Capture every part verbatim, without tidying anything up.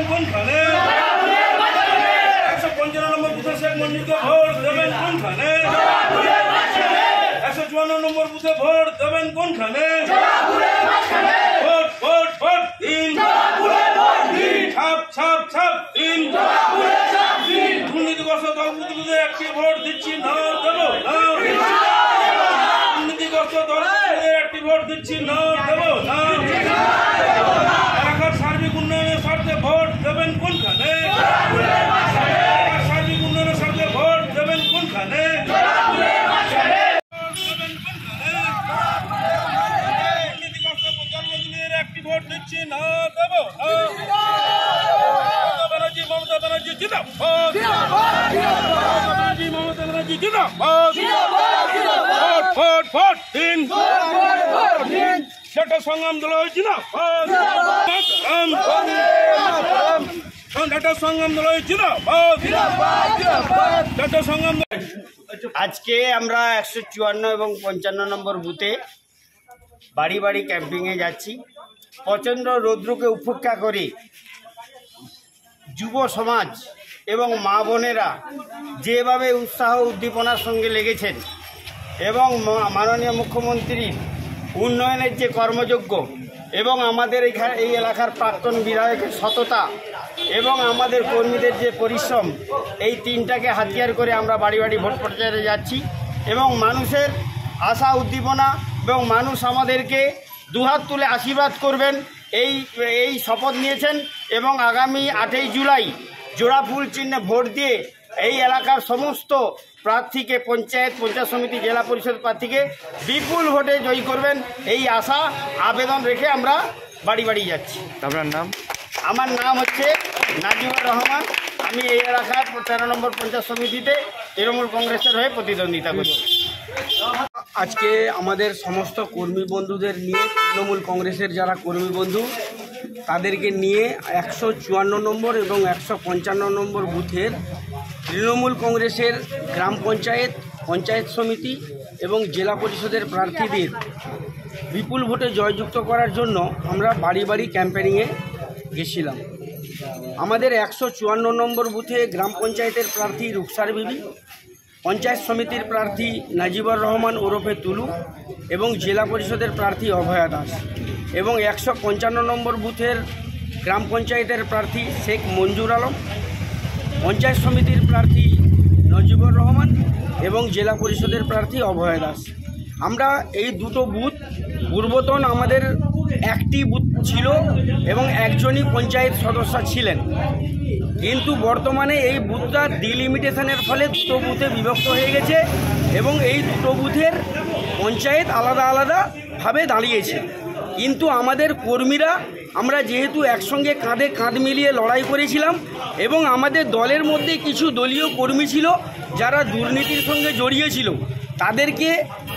কোনখানে? একশো পঞ্চান্ন নম্বর বুথে শেখ মঞ্জুরকে ভোট দেবেন কোনখানে? একশো চুয়ান্ন নম্বর বুথে ভোট দেবেন কোনখানে? ভোট ভোট ভোট দিন, ছাপ ছাপ ছাপ দিন। দুর্নীতিগ্রস্ত দলগুলোদের একটি ভোট দিচ্ছি না, দেবো না। দুর্নীতিগ্রস্ত দলগুলোদের একটি ভোট দিচ্ছি না, দেবো না। এলাকার সার্বিক উন্নয়নের স্বার্থে ভোট দেবেন কোনখানে? এলাকার সার্বিক উন্নয়নের স্বার্থে ভোট দেবেন কোনখানে? একটি ভোট দিচ্ছি না, দেবো না। মমতা ব্যানার্জি মমতা ব্যানার্জি জিন্দাবাদ, মমতা ব্যানার্জি মমতা ব্যানার্জি জিন্দাবাদ। ভোট ভোট ভোট দিন, সেটা সংগ্রাম দল জিন্দাবাদ, সেটা সংগ্রাম দল জিন্দাবাদ, সেটা সংগ্রাম। আজকে আমরা একশো চুয়ান্ন এবং পঞ্চান্ন নম্বর বুথে বাড়ি বাড়ি ক্যাম্পিংয়ে যাচ্ছি। প্রচণ্ড রৌদ্রকে উপেক্ষা করে যুব সমাজ এবং মা বোনেরা যেভাবে উৎসাহ উদ্দীপনার সঙ্গে লেগেছেন এবং মাননীয় মুখ্যমন্ত্রীর উন্নয়নের যে কর্মযজ্ঞ এবং আমাদের এখানে এই এলাকার প্রাক্তন বিধায়কের সততা এবং আমাদের কর্মীদের যে পরিশ্রম, এই তিনটাকে হাতিয়ার করে আমরা বাড়ি বাড়ি ভোট প্রচারে যাচ্ছি এবং মানুষের আশা উদ্দীপনা এবং মানুষ আমাদেরকে দুহাত তুলে আশীর্বাদ করবেন এই এই শপথ নিয়েছেন এবং আগামী আটই জুলাই জোড়া ফুল চিহ্নে ভোট দিয়ে এই এলাকার সমস্ত প্রার্থীকে পঞ্চায়েত পঞ্চায়েত সমিতি জেলা পরিষদ প্রার্থীকে বিপুল ভোটে জয়ী করবেন এই আশা আবেদন রেখে আমরা বাড়ি বাড়ি যাচ্ছি। আপনার নাম? আমার নাম হচ্ছে নাজিবুর রহমান। আমি এই এলাকার তেরো নম্বর পঞ্চায়েত সমিতিতে তৃণমূল কংগ্রেসের হয়ে প্রতিদ্বন্দ্বিতা করছি। আজকে আমাদের সমস্ত কর্মী বন্ধুদের নিয়ে, তৃণমূল কংগ্রেসের যারা কর্মী বন্ধু তাদেরকে নিয়ে একশো চুয়ান্ন নম্বর এবং একশো পঞ্চান্ন নম্বর বুথের তৃণমূল কংগ্রেসের গ্রাম পঞ্চায়েত পঞ্চায়েত সমিতি এবং জেলা পরিষদের প্রার্থীদের বিপুল ভোটে জয়যুক্ত করার জন্য আমরা বাড়ি বাড়ি ক্যাম্পেনিংয়ে গেছিলাম। আমাদের একশো চুয়ান্ন নম্বর বুথে গ্রাম পঞ্চায়েতের প্রার্থী রুকসার বিবি, পঞ্চায়েত সমিতির প্রার্থী নাজিবুর রহমান ওরফে তুলু এবং জেলা পরিষদের প্রার্থী অভয়া দাস এবং একশো পঞ্চান্ন নম্বর বুথের গ্রাম পঞ্চায়েতের প্রার্থী শেখ মঞ্জুর আলম, পঞ্চায়েত সমিতির প্রার্থী নাজিবুর রহমান এবং জেলা পরিষদের প্রার্থী অভয়া দাস। আমরা এই দুটো বুথ, পূর্বতন আমাদের একটি বুথ ছিল এবং একজনই পঞ্চায়েত সদস্য ছিলেন, কিন্তু বর্তমানে এই বুথটা ডিলিমিটেশনের ফলে দুটো বুথে বিভক্ত হয়ে গেছে এবং এই দুটো বুথের পঞ্চায়েত আলাদা আলাদাভাবে দাঁড়িয়েছে। কিন্তু আমাদের কর্মীরা আমরা যেহেতু একসঙ্গে কাঁধে কাঁধ মিলিয়ে লড়াই করেছিলাম এবং আমাদের দলের মধ্যে কিছু দলীয় কর্মী ছিল যারা দুর্নীতির সঙ্গে জড়িয়ে ছিল, তাদেরকে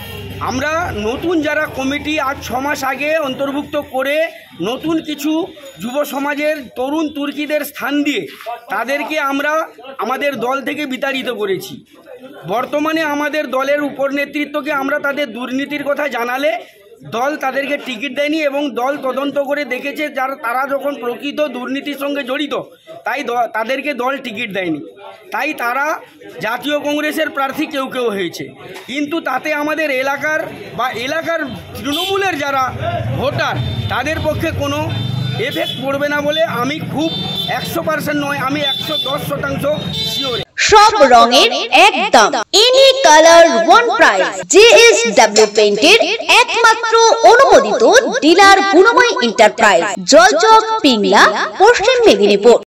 আমরা নতুন যারা কমিটি আজ ছ মাস আগে অন্তর্ভুক্ত করে নতুন কিছু যুব সমাজের তরুণ তুর্কিদের স্থান দিয়ে তাদেরকে আমরা আমাদের দল থেকে বিতাড়িত করেছি। বর্তমানে আমাদের দলের উপর নেতৃত্বকে আমরা তাদের দুর্নীতির কথা জানালে দল তাদেরকে টিকিট দেয়নি এবং দল তদন্ত করে দেখেছে যারা তারা যখন প্রকৃত দুর্নীতির সঙ্গে জড়িত তাই তাদেরকে দল টিকিট দেয়নি, তাই তারা জাতীয় কংগ্রেসের প্রার্থী কেউ কেউ হয়েছে। কিন্তু তাতে আমাদের এলাকার বা এলাকার তৃণমূলের যারা ভোটার তাদের পক্ষে কোনো এফেক্ট পড়বে না বলে আমি খুব একশো পার্সেন্ট নয়, আমি একশো দশ শতাংশ শিওর। সব রঙের এক দাম, any colour one price. JSW পেইন্টের একমাত্র অনুমোদিত ডিলার গুণময় এন্টারপ্রাইজ, জলচক, পিংলা, পশ্চিম মেদিনীপুর।